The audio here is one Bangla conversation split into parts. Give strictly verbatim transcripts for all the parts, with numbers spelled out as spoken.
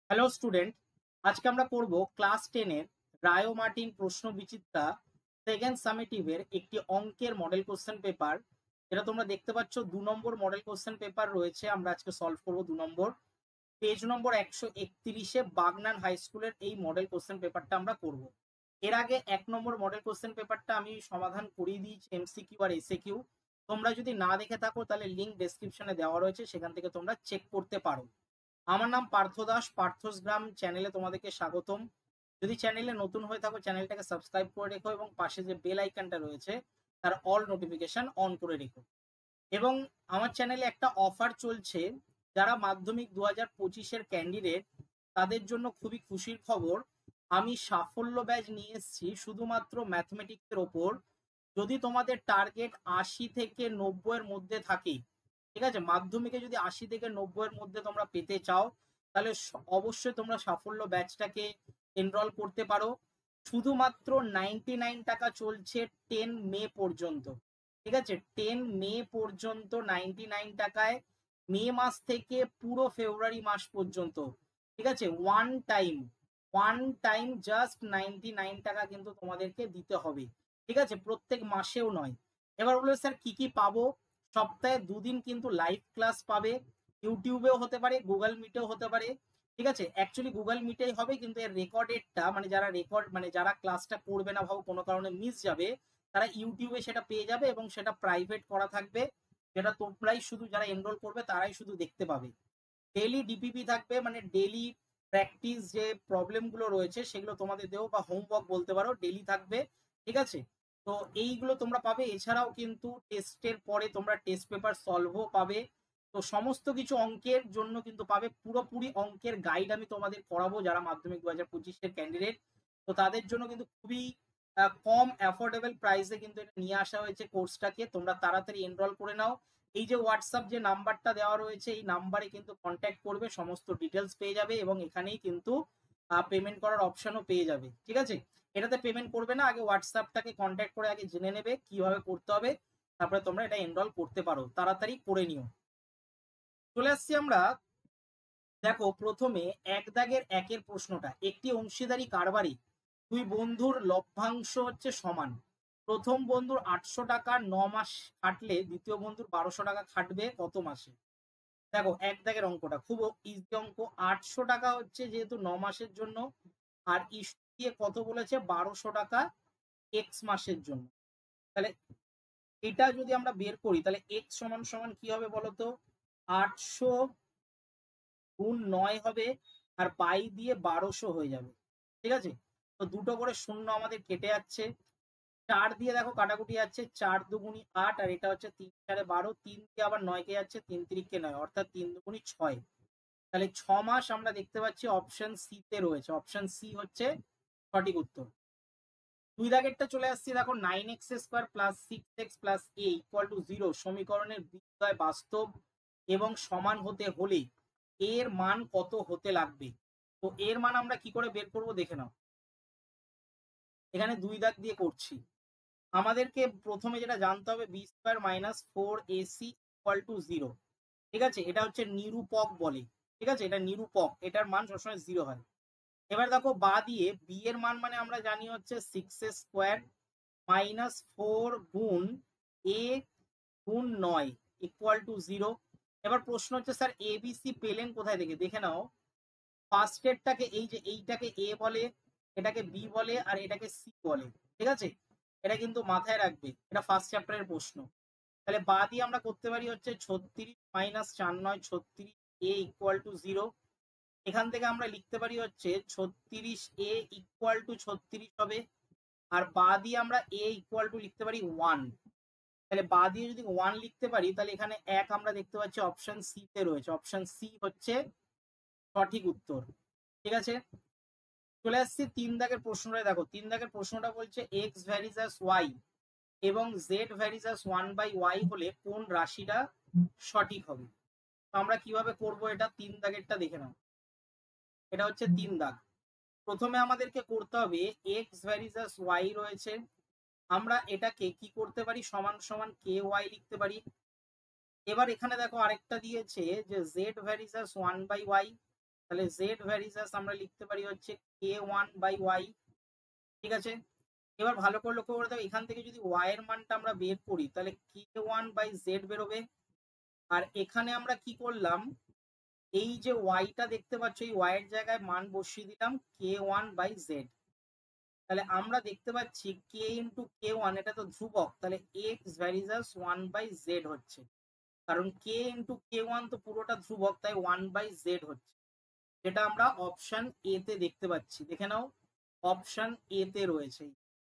হ্যালো স্টুডেন্ট, আজকে আমরা করব ক্লাস টেন এর রায়ো মার্টিন প্রশ্ন বিচিত্রা সেকেন্ড সামেটিভের একটি অঙ্কের মডেল কোশ্চেন পেপার। যেটা তোমরা দেখতে পাচ্ছ দু নম্বর মডেল কোশ্চেন পেপার রয়েছে। আমরা আজকে সলভ করব দু নম্বর পেজ নম্বর একশো একত্রিশে বাগনান হাই স্কুলের এই মডেল কোশ্চেন পেপারটা আমরা করব। এর আগে এক নম্বর মডেল কোশ্চেন পেপারটা আমি সমাধান করিয়ে দিয়েছি এমসিকিউ আর এসএকিউ। তোমরা যদি না দেখে থাকো তাহলে লিঙ্ক ডেসক্রিপশনে দেওয়া রয়েছে, সেখান থেকে তোমরা চেক করতে পারো। আমার নাম পার্থ দাস, পার্থস গ্রাম চ্যানেলে তোমাদেরকে স্বাগতম। যদি চ্যানেলে নতুন হয়ে থাকো চ্যানেলটাকে সাবস্ক্রাইব করে রেখো এবং পাশে যে বেল আইকনটা রয়েছে তার অল নোটিফিকেশন অন করে রেখো। এবং আমার চ্যানেলে একটা অফার চলছে, যারা মাধ্যমিক দু হাজার পঁচিশের ক্যান্ডিডেট তাদের জন্য খুবই খুশির খবর। আমি সাফল্য ব্যাচ নিয়ে এসেছি শুধুমাত্র ম্যাথমেটিক্সের ওপর। যদি তোমাদের টার্গেট আশি থেকে নব্বই এর মধ্যে থাকে, ঠিক আছে, মাধ্যমিকে যদি আশি থেকে নব্বই এর মধ্যে তোমরা পেতে চাও, তাহলে অবশ্যই তোমরা সাফল্য ব্যাচটাকে এনরোল করতে পারো। শুধুমাত্র নাইনটি নাইন টাকা চলছে টেন মে পর্যন্ত। ঠিক আছে, টেন মে পর্যন্ত নাইনটি নাইন টাকায়, মে মাস থেকে পুরো ফেব্রুয়ারি মাস পর্যন্ত। ঠিক আছে, one time one time just ninety nine টাকা কিন্তু তোমাদেরকে দিতে হবে। ঠিক আছে, প্রত্যেক মাসেও নয়। এবার বললো স্যার কি কি পাবো? সপ্তাহে দুদিন কিন্তু লাইভ ক্লাস পাবে, ইউটিউবেও হতে পারে, গুগল মিটেও হতে পারে। ঠিক আছে, অ্যাকচুয়ালি গুগল মিটেই হবে, কিন্তু এর রেকর্ডেডটা মানে যারা রেকর্ড মানে যারা ক্লাসটা করবে না, ভাবো কোনো কারণে মিস যাবে, তারা ইউটিউবে সেটা পেয়ে যাবে এবং সেটা প্রাইভেট করা থাকবে, যেটা তোমরাই শুধু যারা এনরোল করবে তারাই শুধু দেখতে পাবে। ডেলি ডিপিপি থাকবে, মানে ডেলি প্র্যাকটিস যে প্রবলেমগুলো রয়েছে সেগুলো তোমাদের দেবো, বা হোমওয়ার্ক বলতে পারো, ডেলি থাকবে। ঠিক আছে, তো এইগুলো তোমরা পাবে। এছাড়াও কিন্তু টেস্টের পরে তোমরা টেস্ট পেপার সলভও পাবে। তো সমস্ত কিছু অঙ্কের জন্য কিন্তু পাবে। পুরোপুরি অঙ্কের গাইড আমি তোমাদের করাবো যারা মাধ্যমিক দু হাজার পঁচিশের ক্যান্ডিডেট। তো তাদের জন্য কিন্তু খুবই কম অ্যাফোর্ডেবল প্রাইসে কিন্তু এটা নিয়ে আসা হয়েছে কোর্সটাকে। তোমরা তাড়াতাড়ি এনরোল করে নাও। এই যে হোয়াটসঅ্যাপ যে নাম্বারটা দেওয়া রয়েছে, এই নাম্বারে কিন্তু কন্ট্যাক্ট করবে, সমস্ত ডিটেলস পেয়ে যাবে এবং এখানেই কিন্তু পেমেন্ট করার অপশনও পেয়ে যাবে। ঠিক আছে, এটাতে পেমেন্ট করবে না, আগে হোয়াটসঅ্যাপটাকে কন্ট্যাক্ট করে আগে জেনে নেবে কিভাবে করতে হবে, তারপরে তোমরা এটা এনরোল করতে পারো। তাড়াতাড়ি করে নিও। চলে আসছি আমরা। দেখো, প্রথমে এক দাগের একের প্রশ্নটা, একটি অংশীদারি কারবারে দুই বন্ধুর লভ্যাংশ হচ্ছে সমান। প্রথম বন্ধুর আটশো টাকা ন মাস খাটলে দ্বিতীয় বন্ধুর বারোশো টাকা খাটবে কত মাসে? দেখো, এক দাগের অঙ্কটা খুব ইজি অঙ্ক। আটশো টাকা হচ্ছে যেহেতু ন মাসের জন্য, আর ইস্যু দিয়ে কত বলেছে, বারোশো টাকা এক্স মাসের জন্য। তাহলে এটা যদি আমরা বের করি তাহলে এক্স সমান সমান কি হবে বলতো? আটশো গুণ নয় হবে, আর বাই দিয়ে বারোশো হয়ে যাবে। ঠিক আছে, তো দুটো করে শূন্য আমাদের কেটে যাচ্ছে। চার দিয়ে দেখো কাটাকুটি যাচ্ছে, চার দুগুণি আট, আর এটা হচ্ছে তিন চারে বারো, তিন দিয়ে আবার নয় কে যাচ্ছে, তিন তিরিকে নয়, অর্থাৎ তিন দুগুণি ছয়। তাহলে ছ মাস আমরা দেখতে পাচ্ছি অপশন সি তে রয়েছে। অপশন সি হচ্ছে সঠিক উত্তর। দুই দাগেরটা চলে আসছি। দেখো, nine x square plus six x plus a equal to zero সমীকরণের বিদ্যয় বাস্তব এবং সমান হতে হলে এর মান কত হতে লাগবে? তো এর মান আমরা কি করে বের করব দেখে নাও। এখানে দুই দাগ দিয়ে করছি। আমাদেরকে প্রথমে যেটা জানতে হবে, B square minus four A C equal to zero. ঠিক আছে, এটা হচ্ছে নিরূপক বলে। ঠিক আছে, এটা নিরূপক, এটার মান সবসময় জিরো হয়। এবার দেখো, বা দিয়ে বি এর মান মানে আমরা জানি হচ্ছে সিক্স স্কোয়ার মাইনাস ফোর গুণ এ গুণ নয় ইকুয়াল টু জিরো। এবার প্রশ্ন হচ্ছে স্যার এ বি সি পেলেন কোথায় থেকে? দেখে নাও, ফার্স্টেরটাকে এই যে এইটাকে এ বলে, এটাকে বি বলে, আর এটাকে সি বলে। ঠিক আছে, এটা কিন্তু মাথায় রাখবে, এটা ফার্স্ট চ্যাপ্টারের প্রশ্ন। তাহলে বা দিয়ে আমরা করতে পারি হচ্ছে ছত্রিশ মাইনাস চার নয় ছত্রিশ এ ইকুয়াল টু জিরো। এখান থেকে আমরা লিখতে পারি হচ্ছে ছত্রিশ এ ইকুয়াল টু ছত্রিশ হবে, আর বা দিয়ে আমরা এ ইকুয়াল টু লিখতে পারি ওয়ান। তাহলে বা দিয়ে যদি ওয়ান লিখতে পারি তাহলে এখানে এক আমরা দেখতে পাচ্ছি অপশন সি তে রয়েছে। অপশন সি হচ্ছে সঠিক উত্তর। ঠিক আছে, চলে আসছি তিন দাগের প্রশ্নটা। দেখো, তিন দাগের প্রশ্নটা বলছে এক্স ভ্যারিজ আস ওয়াই এবং Z varies as one by Y হলে কোন রাশিটা সঠিক হবে? তো আমরা কিভাবে করব এটা? তিন দাগেরটা দেখে নাও। এটা হচ্ছে তিন দাগ। প্রথমে আমাদেরকে করতে হবে, এক্স ভ্যারিজ আস ওয়াই রয়েছে, আমরা এটাকে কি করতে পারি, সমান সমান কে ওয়াই লিখতে পারি। এবার এখানে দেখো আরেকটা দিয়েছে যে Z varies as one by Y, তাহলে জেড ভ্যারিজাস আমরা লিখতে পারি হচ্ছে কে ওয়ান বাই ওয়াই। ঠিক আছে, এবার ভালো করে লক্ষ্য করে দেখো, এখান থেকে যদি ওয়াই এর মানটা আমরা বের করি তাহলে কে ওয়ান বাই জেড বেরোবে। আর এখানে আমরা কি করলাম, এই যে ওয়াইটা দেখতে পাচ্ছ, এই ওয়াই এর জায়গায় মান বসিয়ে দিলাম কে ওয়ান বাই জেড। তাহলে আমরা দেখতে পাচ্ছি কে ইন্টু কে ওয়ান, এটা তো ধ্রুবক, তাহলে X varies as one by Z হচ্ছে, কারণ কে ইন্টু কে ওয়ান তো পুরোটা ধ্রুবক, তাই ওয়ান বাই জেড হচ্ছে, যেটা আমরা অপশন এ তে দেখতে পাচ্ছি। দেখে নাও, অপশন এ তে রয়েছে,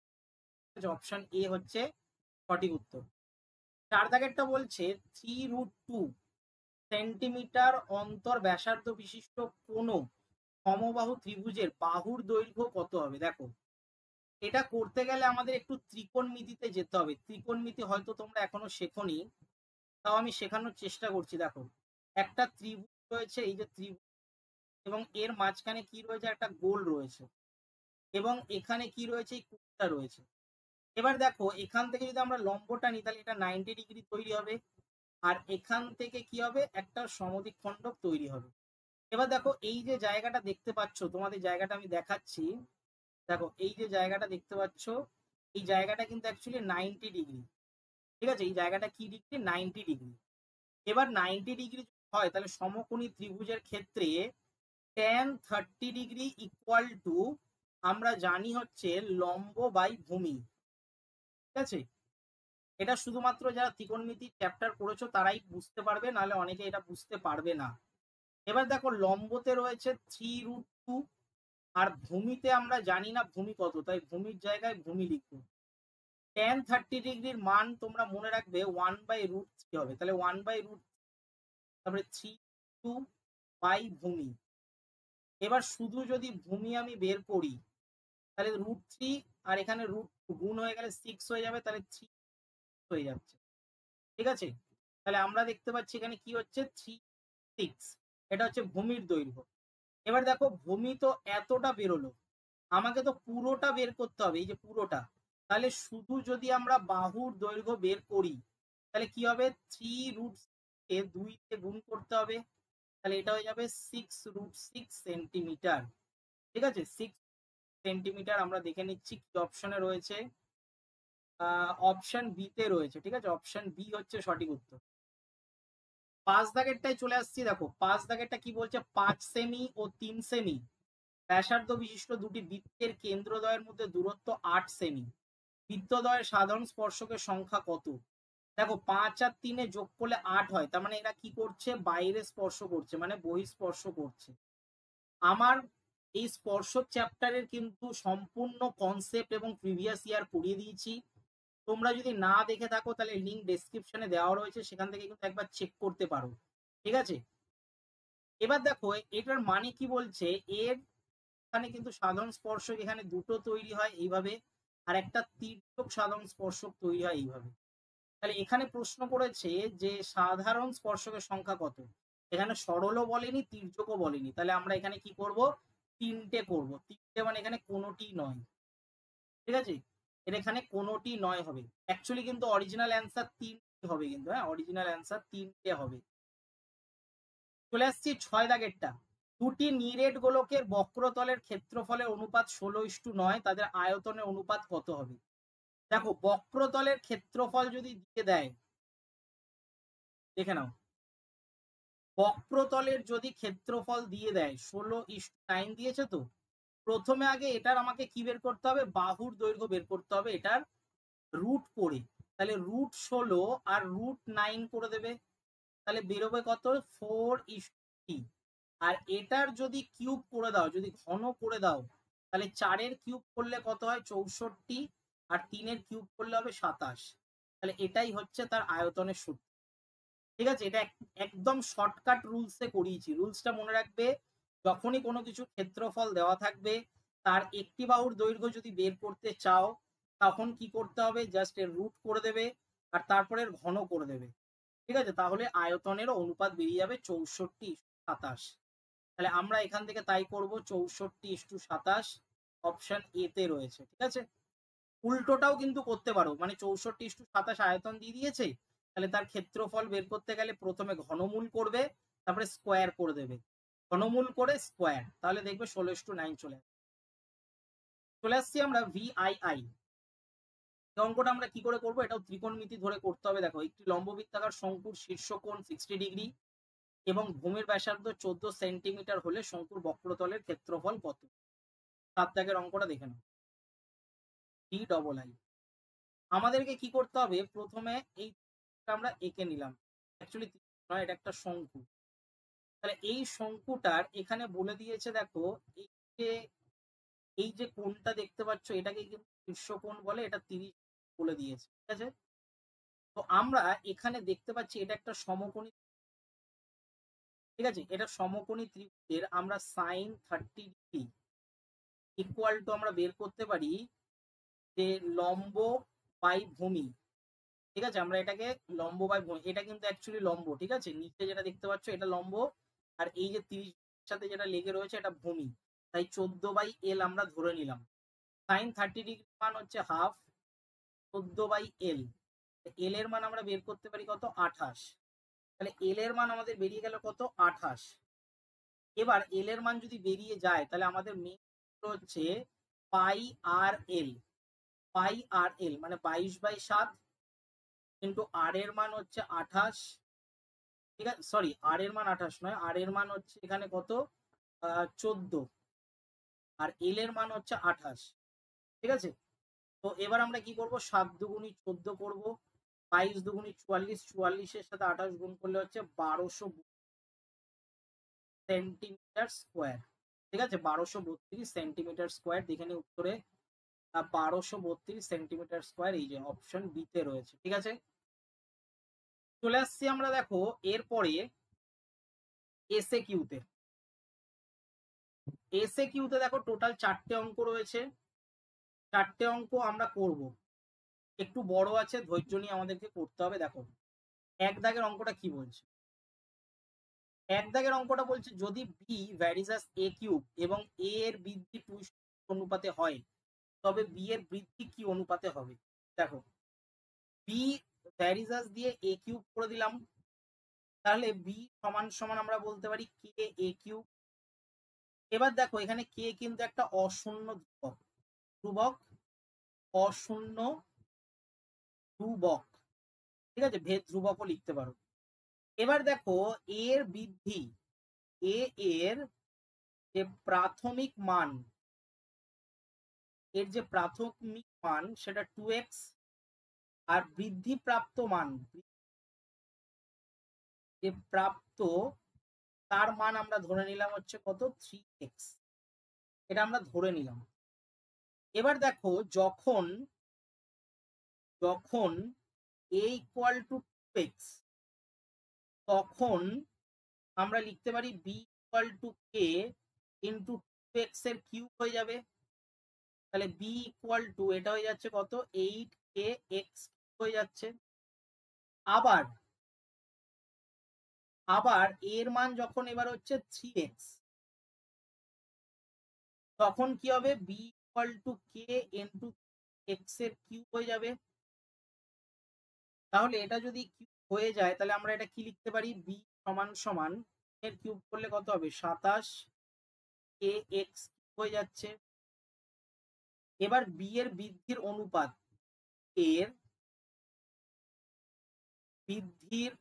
অপশন এ হচ্ছে সঠিক উত্তর। চার দাগেরটা বলছে থ্রি রুট টু সেন্টিমিটার অন্তর ব্যাসার্ধ বিশিষ্ট কোনো সমবাহু ত্রিভুজের বাহুর দৈর্ঘ্য কত হবে। দেখো, এটা করতে গেলে আমাদের একটু ত্রিকোণমিতিতে যেতে হবে। ত্রিকোণমিতি হয়তো তোমরা এখনো শেখোনি, তাও আমি শেখানোর চেষ্টা করছি। দেখো, একটা ত্রিভুজ রয়েছে, এই যে ত্রিভুজ, এবং এর মাঝখানে কি রয়েছে, একটা গোল রয়েছে, এবং এখানে কি রয়েছে, এই কুটটা রয়েছে। এবার দেখো, এখান থেকে যদি আমরা লম্বটা নিই তাহলে এটা নাইনটি ডিগ্রি তৈরি হবে, আর এখান থেকে কি হবে, একটা সমদ্বিখণ্ডক তৈরি হবে। এবার দেখো, এই যে জায়গাটা দেখতে পাচ্ছ, তোমাদের জায়গাটা আমি দেখাচ্ছি। দেখো, এই যে জায়গাটা দেখতে পাচ্ছ, এই জায়গাটা কিন্তু অ্যাকচুয়ালি নাইনটি ডিগ্রি। ঠিক আছে, এই জায়গাটা কি ডিগ্রি, নাইনটি ডিগ্রি। এবার নাইনটি ডিগ্রি হয় তাহলে সমকোণী ত্রিভুজের ক্ষেত্রে tan thirty degree equal to আমরা জানি হচ্ছে লম্ব বাই ভূমি। ঠিক আছে, এটা শুধুমাত্র যারা ত্রিকোণমিতি চ্যাপ্টার করেছো তারাই বুঝতে পারবে, নাহলে অনেকে এটা বুঝতে পারবে না। এবার দেখো, লম্বতে রয়েছে থ্রি রুট টু, আর ভূমিতে আমরা জানি না ভূমি কত, তাই ভূমির জায়গায় ভূমি লিখবো। ট্যান থার্টি ডিগ্রির মান তোমরা মনে রাখবে ওয়ান বাই রুট থ্রি হবে, তাহলে ওয়ান বাই রুট, তারপরে থ্রি টু বাই ভূমি। এবার শুধু যদি ভূমি আমি বের করি তাহলে রুট থ্রি আর এখানে রুট টু গুণ হয়ে গেলে সিক্স হয়ে যাবে, তাহলে থ্রি হয়ে যাচ্ছে। ঠিক আছে, তাহলে আমরা দেখতে পাচ্ছি এখানে কি হচ্ছে, থ্রি সিক্স, এটা হচ্ছে ভূমির দৈর্ঘ্য। এবার দেখো, ভূমি তো এতটা বেরোলো, আমাকে তো পুরোটা বের করতে হবে, এই যে পুরোটা। তাহলে শুধু যদি আমরা বাহুর দৈর্ঘ্য বের করি তাহলে কি হবে, থ্রি রুট কে দুইতে গুণ করতে হবে, তাহলে এটা হয়ে যাবে সিক্স রুট সিক্স সেন্টিমিটার। ঠিক আছে, সিক্স সেন্টিমিটার আমরা দেখে নিচ্ছি কি অপশনে রয়েছে, অপশন বি তে রয়েছে। ঠিক আছে, অপশন বি হচ্ছে সঠিক উত্তর। পাঁচ দাগেরটাই চলে আসছি। দেখো, পাঁচ দাগেরটা কি বলছে, পাঁচ সেমি ও তিন সেমি ব্যাসার্ধ বিশিষ্ট দুটি বৃত্তের কেন্দ্রদ্বয়ের মধ্যে দূরত্ব আট সেমি, বৃত্তদ্বয়ের সাধারণ স্পর্শকের সংখ্যা কত। দেখো, পাঁচ আর তিনে যোগ করলে আট হয়, তার মানে এরা কি করছে, বাইরে স্পর্শ করছে, মানে বহিঃস্পর্শ করছে। আমার এই স্পর্শক চ্যাপ্টারের কিন্তু সম্পূর্ণ কনসেপ্ট এবং প্রিভিয়াস ইয়ার পড়িয়ে দিয়েছি। তোমরা যদি না দেখে থাকো তাহলে লিঙ্ক ডেসক্রিপশনে দেওয়া রয়েছে, সেখান থেকে কিন্তু একবার চেক করতে পারো। ঠিক আছে, এবার দেখো এটার মানে কি বলছে, এর এখানে কিন্তু সাধারণ স্পর্শক এখানে দুটো তৈরি হয় এইভাবে, আর একটা তির্যক সাধারণ স্পর্শক তৈরি হয় এইভাবে। তাহলে এখানে প্রশ্ন করেছে যে সাধারণ স্পর্শকের সংখ্যা কত, এখানে সরলও বলেনি তির্যকও বলেনি, তাহলে আমরা এখানে কি করব, তিনটে করব। তিনটে মানে এখানে কোনোটি নয়। ঠিক আছে, এর এখানে কোনোটি নয় হবে, অ্যাকচুয়ালি কিন্তু অরিজিনাল অ্যান্সার তিনটে হবে, কিন্তু হ্যাঁ, অরিজিনাল অ্যান্সার তিনটে হবে। চলে আসছি ছয় দাগেরটা, দুটি নিরেট গোলকের বক্রতলের ক্ষেত্রফলের অনুপাত ষোলো ইস্টু নয়, তাদের আয়তনের অনুপাত কত হবে। দেখো, বক্রতলের ক্ষেত্রফল যদি দিয়ে দেয়, দেখে নাও, বক্রতলের যদি ক্ষেত্রফল দিয়ে দেয় ষোলো ইস্টু নাইন দিয়েছে, তো প্রথমে আগে এটার আমাকে কি বের করতে হবে, বাহুর দৈর্ঘ্য বের করতে হবে, এটার রুট করে, তাহলে রুট ষোলো আর রুট নাইন করে দেবে, তাহলে বেরোবে কত, ফোর ইস্টু থ্রি। আর এটার যদি কিউব করে দাও, যদি ঘন করে দাও, তাহলে চারের কিউব করলে কত হয়, চৌষট্টি, আর তিনের কিউব করলে হবে সাতাশ। তাহলে এটাই হচ্ছে তার আয়তনের সূত্র। ঠিক আছে, এটা একদম শর্টকাট রুলসে করিয়েছি। রুলসটা মনে রাখবে, যখনই কোনো কিছু ক্ষেত্রফল দেওয়া থাকবে, তার একটি বাহুর দৈর্ঘ্য যদি বের করতে চাও তখন কি করতে হবে, জাস্ট এর রুট করে দেবে আর তারপরে ঘন করে দেবে। ঠিক আছে, তাহলে আয়তনেরও অনুপাত বেরিয়ে যাবে চৌষট্টি সাতাশ। তাহলে আমরা এখান থেকে তাই করব, চৌষট্টি ইস্টু সাতাশ অপশন এ তে রয়েছে। ঠিক আছে, উল্টোটাও কিন্তু করতে পারো, মানে চৌষট্টি ইস্টু সাতাশ আয়তন দিয়ে দিয়েছে, তাহলে তার ক্ষেত্রফল বের করতে গেলে প্রথমে ঘনমূল করবে, তারপরে স্কোয়ার করে দেবে, ঘনমূল করে স্কোয়ার, তাহলে দেখবে ষোলো ইস টু নাইন চলে আসছে। চলে আসছি আমরা ভিআইআই। এই অঙ্কটা আমরা কি করে করবো, এটাও ত্রিকোণমিতি ধরে করতে হবে। দেখো, একটি লম্ববৃত্তাকার শঙ্কুর শীর্ষকোণ ষাট ডিগ্রি এবং ভূমির ব্যাসার্ধ চোদ্দ সেন্টিমিটার হলে শঙ্কুর বক্রতলের ক্ষেত্রফল কত? সাত দাগের অঙ্কটা দেখে নাও। D double I. আমাদেরকে কি করতে হবে, প্রথমে এই আমরা এঁকে নিলাম। অ্যাকচুয়ালি নয়, এটা একটা শঙ্কু। তাহলে এই শঙ্কুটার এখানে বলে দিয়েছে, দেখো এই যে এই যে কোণটা দেখতে পাচ্ছ, এটাকে কিন্তু শীর্ষকোণ বলে, এটা তিরিশ বলে দিয়েছে, ঠিক আছে। তো আমরা এখানে দেখতে পাচ্ছি এটা একটা সমকোণী, ঠিক আছে। এটা সমকোণী ত্রিভুজের আমরা sine thirty degree equal to আমরা বের করতে পারি যে লম্ব বাই ভূমি, ঠিক আছে। আমরা এটাকে লম্ব বাই ভূমি, এটা কিন্তু অ্যাকচুয়ালি লম্ব, ঠিক আছে। নিচে যেটা দেখতে পাচ্ছ এটা লম্ব, আর এই যে তিরিশ সাথে যেটা লেগে রয়েছে এটা ভূমি, তাই চোদ্দ বাই এল আমরা ধরে নিলাম। সাইন থার্টি ডিগ্রি মান হচ্ছে হাফ, চোদ্দ বাই এল, এল এর মান আমরা বের করতে পারি কত, আঠাশ। তাহলে এল এর মান আমাদের বেরিয়ে গেল কত, আঠাশ। এবার এল এর মান যদি বেরিয়ে যায় তাহলে আমাদের মেন হচ্ছে পাই আর এল। পাই আর এল মানে বাইশ বাই সাত কিন্তু আর এর মান হচ্ছে আঠাশ, ঠিক আছে। সরি, আর এর মান আঠাশ নয়, আর এর মান হচ্ছে এখানে কত, চোদ্দ, আর এল এর মান হচ্ছে আঠাশ, ঠিক আছে। তো এবার আমরা কি করব, সাত দুগুণি চোদ্দ করবো, বাইশ দুগুণি চুয়াল্লিশ, চুয়াল্লিশের সাথে আঠাশ গুণ করলে হচ্ছে বারোশো সেন্টিমিটার স্কোয়ার, ঠিক আছে। বারোশো বত্রিশ সেন্টিমিটার স্কোয়ার, দেখে নিই উত্তরে বারোশো বত্রিশ সেন্টিমিটার স্কোয়ার, এই যে অপশন বিতে রয়েছে, ঠিক আছে। চলে আসছি আমরা, দেখো এরপরে এসএ কিউতে। এসএ কিউতে দেখো টোটাল চারটে অঙ্ক রয়েছে। চারটে অঙ্ক আমরা করব, একটু বড় আছে, ধৈর্য নিয়ে আমাদেরকে করতে হবে। দেখো এক দাগের অঙ্কটা কি বলছে, এক দাগের অঙ্কটা বলছে যদি B varies as A cube এবং এ এর বৃদ্ধি টু অনুপাতে হয় তবে বি এর বৃদ্ধি কি অনুপাতে হবে। দেখো বি ভ্যারিজ আস দিয়ে এ কিউব করে দিলাম, তাহলে বি সমান সমান আমরা বলতে পারি কে এ কিউব। এবার দেখো এখানে কে কিন্তু একটা অশূন্য ধ্রুবক, ধ্রুবক অশূন্য ধ্রুবক, ঠিক আছে, ভেদ ধ্রুবকও লিখতে পারো। এবার দেখো এর বৃদ্ধি, এ এর যে প্রাথমিক মান, এর যে প্রাথমিক মান সেটা টু এক্স, আর বৃদ্ধি প্রাপ্ত মান যে প্রাপ্ত তার মান আমরা ধরে নিলাম হচ্ছে কত, থ্রি এক্স, এটা আমরা ধরে নিলাম। এবার দেখো যখন যখন A equal to two X, তখন আমরা লিখতে পারি B equal to K into two X এর কিউব হয়ে যাবে। তাহলে বি ইকুয়াল টু এটা হয়ে যাচ্ছে কত, এইট কে এক্স হয়ে যাচ্ছে। আবার আবার এর মান যখন এবার হচ্ছে থ্রি এক্স, তখন কি হবে, B equal to K into X এর কিউব হয়ে যাবে। তাহলে এটা যদি কিউব হয়ে যায় তাহলে আমরা এটা কি লিখতে পারি, বি সমান সমান এর কিউব করলে কত হবে, সাতাশ কে এক্স হয়ে যাচ্ছে। এবার বি এর বৃদ্ধির অনুপাত, এর বৃদ্ধির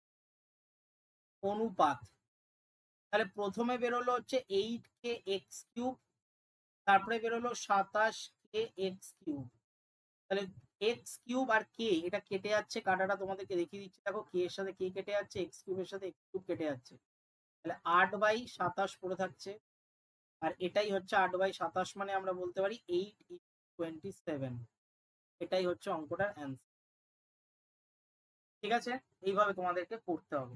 অনুপাত, তাহলে প্রথমে বেরোলো হচ্ছে এইট কে এক্স কিউব, তারপরে বেরোলো সাতাশ কে এক্স কিউব। তাহলে এক্স কিউব আর কে এটা কেটে যাচ্ছে, কাটাটা তোমাদেরকে দেখিয়ে দিচ্ছি। দেখো কে এর সাথে কে কেটে যাচ্ছে, এক্স কিউবের সাথে এক্স কিউব কেটে যাচ্ছে, তাহলে আট বাই সাতাশ পড়ে থাকছে। আর এটাই হচ্ছে আট বাই সাতাশ, মানে আমরা বলতে পারি এইট টোয়েন্টি সেভেন, এটাই হচ্ছে অঙ্কটার অ্যান্সার, ঠিক আছে। এইভাবে তোমাদেরকে করতে হবে।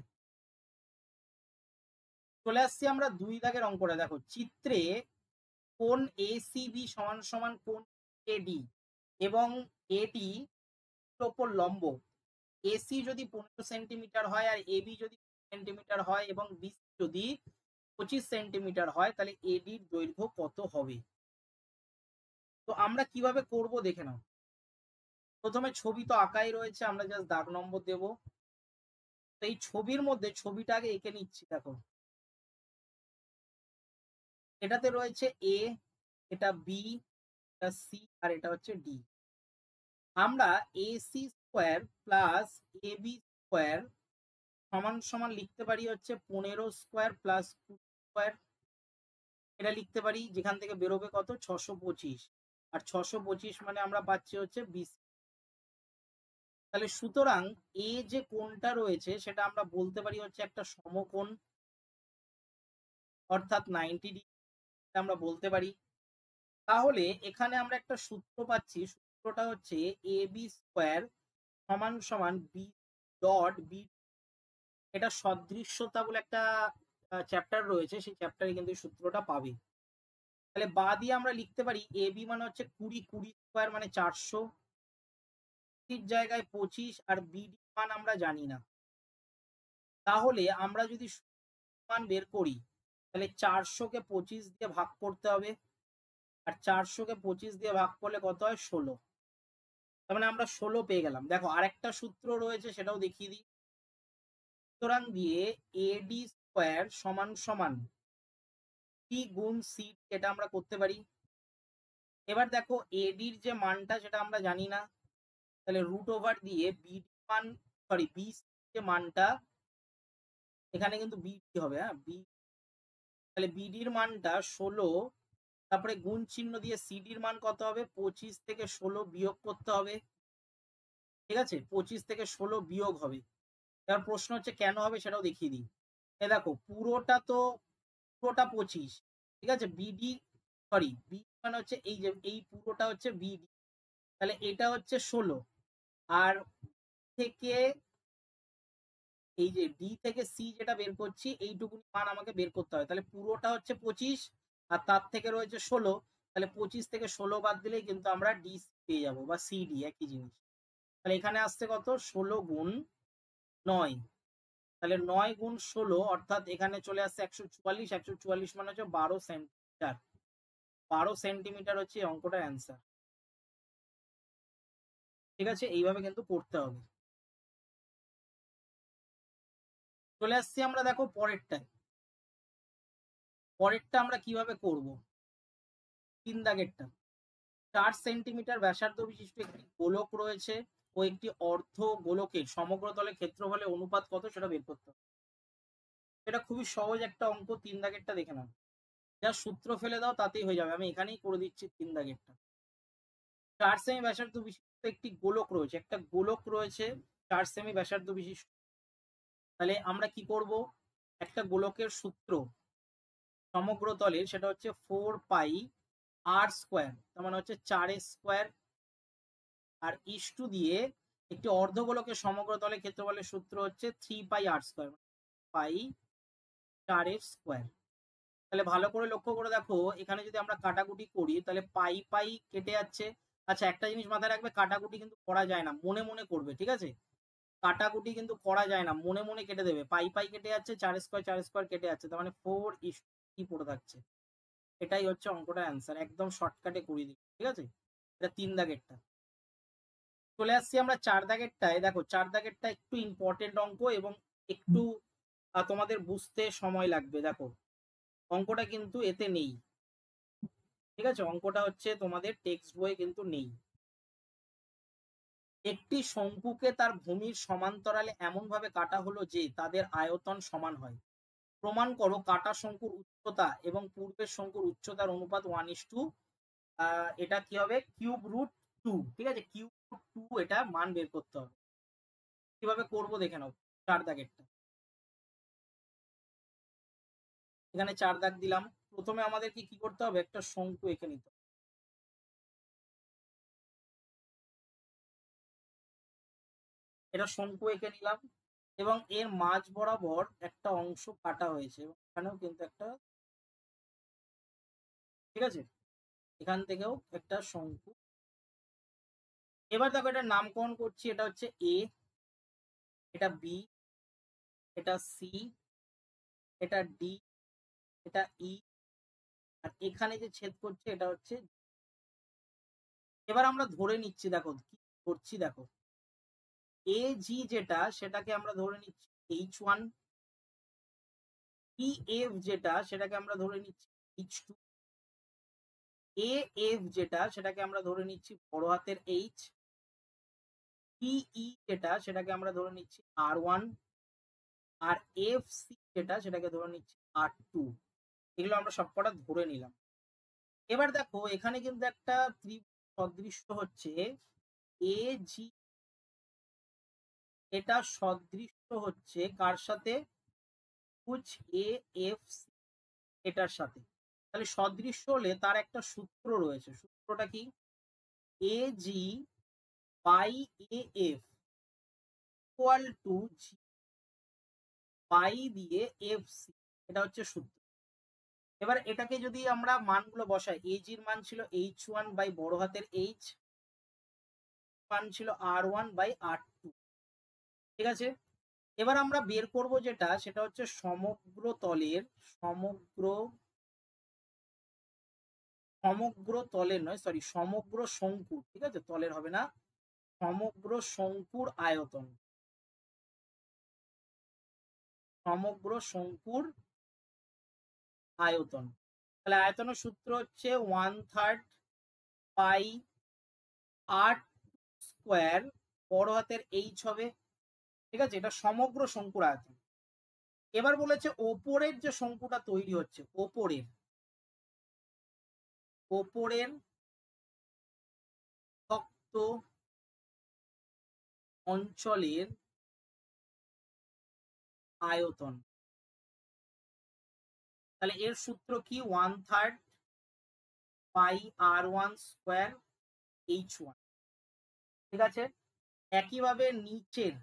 চলে আসছি আমরা দুই দাগের অঙ্কটা। দেখো চিত্রে কোণ এসিবি সমান সমান কোণ এডি এবং এডি ওপর লম্ব। এসি যদি পনেরো সেন্টিমিটার হয় আর এবি যদি সেন্টিমিটার হয় এবং বিসি যদি পঁচিশ সেন্টিমিটার হয় তাহলে এডির দৈর্ঘ্য কত হবে। তো আমরা কিভাবে করব দেখে নাও। প্রথমে ছবি তো আঁকাই রয়েছে, আমরা জাস্ট দাগ নম্বর দেব। তো এই ছবির মধ্যে ছবিটা আগে এঁকে নিচ্ছি। দেখো এটাতে রয়েছে এ, এটা বি, এটা সি আর এটা হচ্ছে ডি। আমরা A C square plus A B square সমান সমান লিখতে পারি হচ্ছে পনেরো স্কোয়ার প্লাস কুড়ি স্কোয়ার। এটা লিখতে পারি, যেখান থেকে বেরোবে কত, ছশো পঁচিশ। আর ছশো পঁচিশ মানে আমরা পাচ্ছি হচ্ছে বিশ। তাহলে সুতরাং এ যে কোণটা রয়েছে সেটা আমরা বলতে পারি হচ্ছে একটা সমকোণ, অর্থাৎ নাইনটি ডিগ্রি আমরা বলতে পারি। তাহলে এখানে আমরা একটা সূত্র পাচ্ছি, সূত্রটা হচ্ছে এ বি স্কোয়ার সমান সমান বি ডট বি। এটা সদৃশ্যতা বলে একটা চ্যাপ্টার রয়েছে, সেই চ্যাপ্টারে কিন্তু সূত্রটা পাবে। তাহলে বা দিয়ে আমরা লিখতে পারি এ বি মানে হচ্ছে কুড়ি, কুড়ি স্কোয়ার মানে চারশো, জায়গায় পঁচিশ, আর বি ডি মান আমরা জানি না। তাহলে আমরা যদি মান বের করি তাহলে চারশো কে পঁচিশ দিয়ে ভাগ করতে হবে, আর চারশো কে পঁচিশ দিয়ে ভাগ করলে কত হয়, ষোলো। তার মানে আমরা ষোলো পেয়ে গেলাম। দেখো আরেকটা সূত্র রয়েছে, সেটাও দেখিয়ে দিই। সুতরাং দিয়ে এডি স্কোয়ার সমান সমান টি গুণ সি, এটা আমরা করতে পারি। এবার দেখো এডির যে মানটা সেটা আমরা জানি না, তাহলে রুট ওভার দিয়ে বিডি মান, সরি বি যে মানটা, এখানে কিন্তু বিডি হবে, হ্যাঁ বি, তাহলে বিডির মানটা ষোলো, তারপরে গুণ চিহ্ন দিয়ে সিডির মান কত হবে, পঁচিশ থেকে ষোলো বিয়োগ করতে হবে। ঠিক আছে, পঁচিশ থেকে ষোলো বিয়োগ হবে। এবার প্রশ্ন হচ্ছে কেন হবে সেটাও দেখিয়ে দিই। এ দেখো পুরোটা তো, পুরোটা পঁচিশ, ঠিক আছে, বিডি সরি বি মানে হচ্ছে এই যে এই পুরোটা হচ্ছে বিডি, তাহলে এটা হচ্ছে ষোলো, আর থেকে এই যে ডি থেকে সি যেটা বের করছি এইটুকুনি মান আমাকে বের করতে হবে। তাহলে পুরোটা হচ্ছে পঁচিশ আর তার থেকে রয়েছে ষোলো, তাহলে পঁচিশ থেকে ষোলো বাদ দিলেই কিন্তু আমরা ডি পেয়ে যাবো, বা সি ডি একই জিনিস। তাহলে এখানে আসছে কত, ষোলো গুণ নয়, তাহলে নয় গুণ ষোলো অর্থাৎ এখানে চলে আসছে একশো চুয়াল্লিশ। একশো চুয়াল্লিশ মানে হচ্ছে বারো সেন্টিমিটার। বারো সেন্টিমিটার হচ্ছে অঙ্কটার অ্যান্সার। ঠিক আছে, এইভাবে কিন্তু করতে হবে। চলে আসছি আমরা, দেখো পরেরটায়। পরেরটা আমরা কিভাবে করব, তিন দাগেরটা। চার সেন্টিমিটার ব্যাসার্ধ বিশিষ্ট একটি গোলক রয়েছে ও একটি অর্ধ গোলকের সমগ্র তলে ক্ষেত্রফলের অনুপাত কত সেটা বের করতে হবে। এটা খুবই সহজ একটা অঙ্ক, তিন দাগেরটা দেখে নাও। যা সূত্র ফেলে দাও তাতেই হয়ে যাবে, আমি এখানেই করে দিচ্ছি তিন দাগেরটা। চার সেমি ব্যাসার্ধ বিশিষ্ট একটি গোলক রয়েছে, একটা গোলক রয়েছে চার সেমি ব্যাসার্ধ বিশিষ্ট। তাহলে আমরা কি করব, একটা গোলকের সূত্র সমগ্র তলের, সেটা হচ্ছে ফোর পাই আর স্কোয়ার, তার মানে হচ্ছে চার স্কোয়ার, আর ইস্টু দিয়ে একটি অর্ধগোলকের সমগ্র তলে ক্ষেত্রফলের সূত্র হচ্ছে থ্রি পাই আর স্কোয়ার, পাই চার এর স্কোয়ার। তাহলে ভালো করে লক্ষ্য করে দেখো, এখানে যদি আমরা কাটাকুটি করি তাহলে পাই পাই কেটে যাচ্ছে। আচ্ছা একটা জিনিস মাথায় রাখবে, কাটাকুটি কিন্তু করা যায় না, মনে মনে করবে, ঠিক আছে, কাটাকুটি কিন্তু করা যায় না, মনে মনে কেটে দেবে। পাই পাই কেটে যাচ্ছে, চার স্কোয়ার চার স্কোয়ার কেটে যাচ্ছে, তার মানে ফোর ইস কি পড়ে থাকছে। এটাই হচ্ছে অঙ্কটার অ্যান্সার, একদম শর্টকাটে করে দিই। ঠিক আছে, এটা তিন দাগেরটা। চলে আসছি আমরা চার দাগেরটায়। দেখো চার দাগেরটা একটু ইম্পর্টেন্ট অঙ্ক এবং একটু তোমাদের বুঝতে সময় লাগবে। দেখো অঙ্কটা কিন্তু এতে নেই, ঠিক আছে, অঙ্কটা হচ্ছে তোমাদের টেক্সট বই কিন্তু নেই। একটি শঙ্কুকে তার ভূমির সমান্তরালে এমন ভাবে কাটা হলো যে তাদের আয়তন সমান হয়। প্রমাণ করো কাটা শঙ্কুর উচ্চতা এবং পূর্বের শঙ্কুর উচ্চতার অনুপাত ওয়ান ইস টু, এটা কি হবে, কিউব রুট টু। ঠিক আছে, কিউব রুট টু এটা মান বের করতে হবে। কিভাবে করবো দেখে নাও। চার দাগেরটা, এখানে চার দাগ দিলাম। প্রথমে আমাদেরকে কি করতে হবে, একটা শঙ্কু এঁকে নিতে হবে। এটা শঙ্কু এঁকে নিলাম এবং এর মাঝ বরাবর একটা অংশ কাটা হয়েছে, এবং এখানেও কিন্তু একটা, ঠিক আছে, এখান থেকেও একটা শঙ্কু। এবার দেখো এটা নামকরণ করছি, এটা হচ্ছে এ, এটা বি, এটা সি, এটা ডি, এটা ই, আর এখানে যে ছেদ করছে এটা হচ্ছে। এবার আমরা ধরে নিচ্ছি, দেখো কি করছি, দেখো এ জি যেটা সেটাকে আমরা ধরে নিচ্ছি এইচ ওয়ান, ই এফ যেটা সেটাকে আমরা ধরে নিচ্ছি এইচ টু, এ এফ যেটা সেটাকে আমরা ধরে নিচ্ছি বড় হাতের এইচ, টিই যেটা সেটাকে আমরা ধরে নিচ্ছি আর ওয়ান, আর এফ সি যেটা সেটাকে ধরে নিচ্ছি আর টু। এগুলো আমরা সবকটা ধরে নিলাম। এবার দেখো এখানে কিন্তু একটা ত্রিভুজ সদৃশ্য হচ্ছে এ জি, এটা সদৃশ্য হচ্ছে কার সাথে? ত্রিভুজ এ এফ সি এটার সাথে। তাহলে সদৃশ্য হলে তার একটা সূত্র রয়েছে। সূত্রটা কি? A G by A F equal to G by দিয়ে এফ সি, এটা হচ্ছে সূত্র। এবার এটাকে যদি আমরা মানগুলো বসাই, এ জির মান ছিল এইচ ওয়ান বাই বড় হাতের এইচ, মান ছিল R one by R two. ঠিক আছে, এবার আমরা বের করব যেটা সেটা হচ্ছে সমগ্র তলের, সমগ্র সমগ্র তলের নয় সরি সমগ্র শঙ্কুর, ঠিক আছে, তলের হবে না, সমগ্র শঙ্কুর আয়তন, সমগ্র শঙ্কুর আয়তন। তাহলে আয়তনের সূত্র হচ্ছে one third pi R square বড় হাতের এইচ হবে। ঠিক আছে, এটা সমগ্র শঙ্কুর আয়তন। এবার বলেছে ওপরের যে শঙ্কুটা তৈরি হচ্ছে, ওপরের ওপরের শক্ত অঞ্চলের আয়তন। তাহলে এর সূত্র কি? One third pi R one square H one. ঠিক আছে, একইভাবে নিচের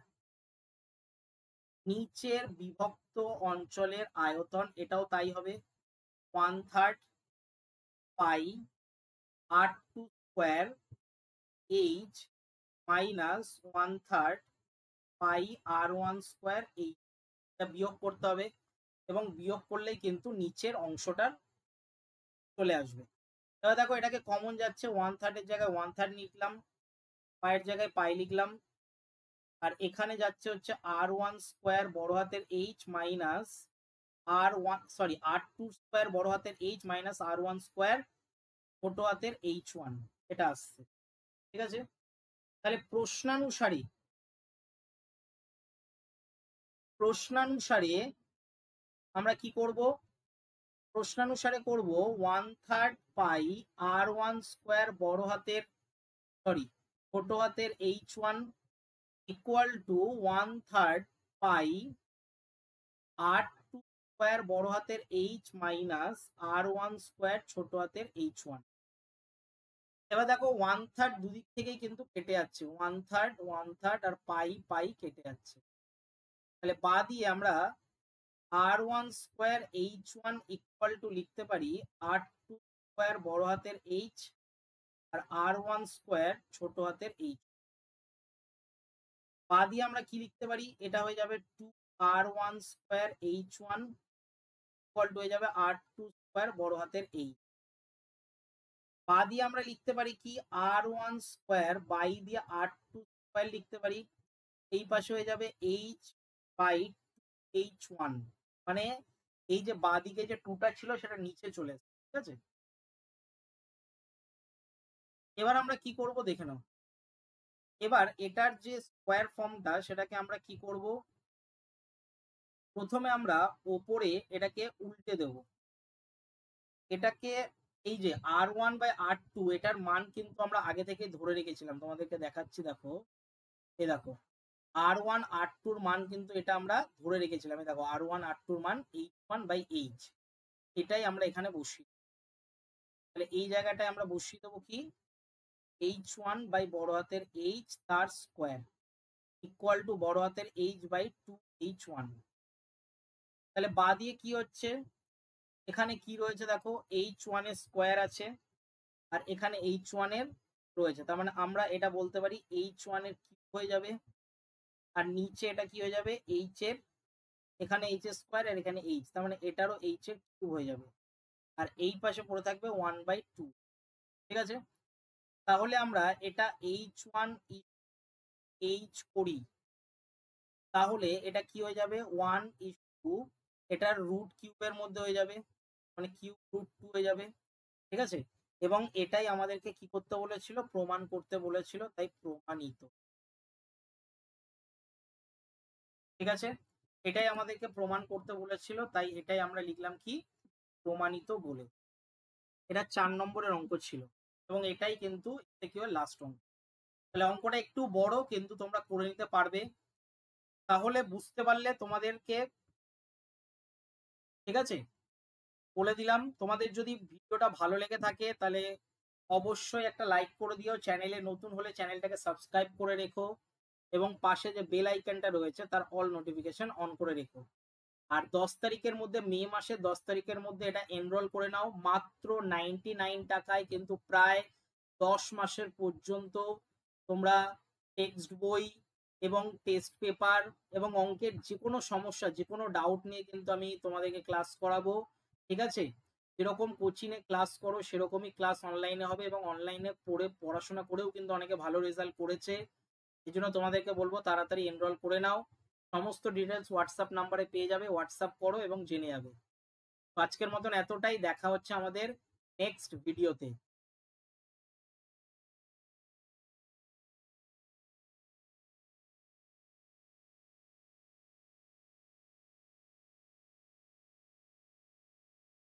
নিচের বিভক্ত অঞ্চলের আয়তন, এটাও তাই হবে, one third pi R two square H minus one third pi R one square H. এটা বিয়োগ করতে হবে এবং বিয়োগ করলেই কিন্তু নিচের অংশটার চলে আসবে। এবার দেখো এটাকে কমন যাচ্ছে, ওয়ান থার্ডের জায়গায় ওয়ান থার্ড লিখলাম, পায়ের জায়গায় পাই লিখলাম, আর এখানে যাচ্ছে হচ্ছে আর ওয়ান স্কোয়ার বড় হাতের H minus R one sorry R two square বড় হাতের H minus R one square ছোট হাতের এইচ ওয়ান, এটা আসছে। ঠিক আছে, তাহলে প্রশ্নানুসারে প্রশ্নানুসারে আমরা কি করব? প্রশ্নানুসারে করব one third pi R one square বড় হাতের সরি ছোট হাতের H one equal to one third pi R two square বড় হাতের H minus R one square ছোট হাতের এইচ ওয়ান। এবার দেখো ওয়ান থার্ড দুদিক থেকেই কিন্তু কেটে যাচ্ছে, one third one third R pi pi কেটে যাচ্ছে। তাহলে বা দিয়ে আমরা R one square H one equal to লিখতে পারি আর টু স্কোয়ার বড় হাতের H R R one square ছোট হাতের এইচ। বা দিয়ে আমরা কি লিখতে পারি? এটা হয়ে যাবে two R one square H one equal to হয়ে যাবে আর টু স্কোয়ার বড় হাতের এইচ। বা দিয়ে আমরা লিখতে পারি কি? আর ওয়ান স্কোয়ার বাই দিয়ে আর টু স্কোয়ার লিখতে পারি, এই পাশে হয়ে যাবে এইচ বাই এইচ ওয়ান, মানে এই যে বা দিকে যে টুটা ছিল সেটা নিচে চলে আসে। ঠিক আছে, এবার আমরা কি করব দেখে নাও। এবার এটার যে স্কোয়ার ফর্মটা সেটাকে আমরা কি করব? প্রথমে আমরা ওপরে এটাকে উল্টে দেব, এটাকে এই যে R one by R two এটার মান কিন্তু আমরা আগে থেকে ধরে রেখেছিলাম, তোমাদেরকে দেখাচ্ছি দেখো, এ দেখো আর ওয়ান আর টুর মান কিন্তু এটা আমরা ধরে রেখেছিলাম, দেখো আর ওয়ান আর টুর মান এইচ ওয়ান বাই এইচ, এটাই আমরা এখানে বসি। তাহলে এই জায়গাটায় আমরা বসিয়ে দেবো কি? এইচ ওয়ান বাই বড় হাতের এইচ তার স্কোয়ার ইকুয়াল টু বড় হাতের H by two H one. তাহলে বা দিয়ে কি হচ্ছে? এখানে কি রয়েছে দেখো, এইচ ওয়ান এর স্কোয়ার আছে আর এখানে এইচ ওয়ান এর রয়েছে, তার মানে আমরা এটা বলতে পারি এইচ ওয়ান এর কিউব হয়ে যাবে আর নিচে এটা কি হয়ে যাবে? এইচ এর, এখানে এইচ এর স্কোয়ার আর এখানে এইচ, তার মানে এটারও এইচ এর কিউব হয়ে যাবে আর এই পাশে পড়ে থাকবে ওয়ান বাই টু। ঠিক আছে, তাহলে আমরা এটা এইচ ওয়ান এইচ করি, তাহলে এটা কি হয়ে যাবে? ওয়ান ইস টু, এটার রুট কিউবের মধ্যে হয়ে যাবে, মানে কিউব রুট টু হয়ে যাবে, ঠিক আছে? এবং এটাই আমাদেরকে কি করতে বলেছিল, প্রমাণ করতে বলেছিল, তাই প্রমাণিত, ঠিক আছে? এটাই আমাদেরকে প্রমাণ করতে বলেছিল, তাই এটাই আমরা লিখলাম কি, প্রমাণিত বলে। এটা চার নম্বরের অঙ্ক ছিল এবং এটাই কিন্তু লাস্ট অঙ্ক। তাহলে অঙ্কটা একটু বড় কিন্তু তোমরা করে নিতে পারবে। তাহলে বুঝতে পারলে তোমাদেরকে, ঠিক আছে, বলে দিলাম। তোমাদের যদি ভিডিওটা ভালো লেগে থাকে তাহলে অবশ্যই একটা লাইক করে দিও, চ্যানেলে নতুন হলে চ্যানেলটাকে সাবস্ক্রাইব করে রেখো এবং পাশে যে বেল আইকনটা রয়েছে তার অল নোটিফিকেশন অন করে রেখো। আর দশ তারিখের মধ্যে, মে মাসের দশ তারিখের মধ্যে এটা এনরোল করে নাও। মাত্র নাইনটি নাইন টাকায় কিন্তু প্রায় দশ মাসের পর্যন্ত তোমরা টেক্সট বই এবং টেস্ট পেপার এবং অঙ্কের যে কোনো সমস্যা, যে কোনো ডাউট নিয়ে কিন্তু আমি তোমাদেরকে ক্লাস করাবো, ঠিক আছে? যেরকম কোচিংয়ে ক্লাস করো সেরকমই ক্লাস অনলাইনে হবে এবং অনলাইনে পড়ে পড়াশোনা করেও কিন্তু অনেকে ভালো রেজাল্ট করেছে। এই জন্য তোমাদেরকে বলবো তাড়াতাড়ি এনরোল করে নাও। সমস্ত ডিটেলস হোয়াটসঅ্যাপ নাম্বারে পেয়ে যাবে, হোয়াটসঅ্যাপ করো এবং জেনে যাবে। তো আজকের মতন এতটাই, দেখা হচ্ছে আমাদের নেক্সট ভিডিওতে।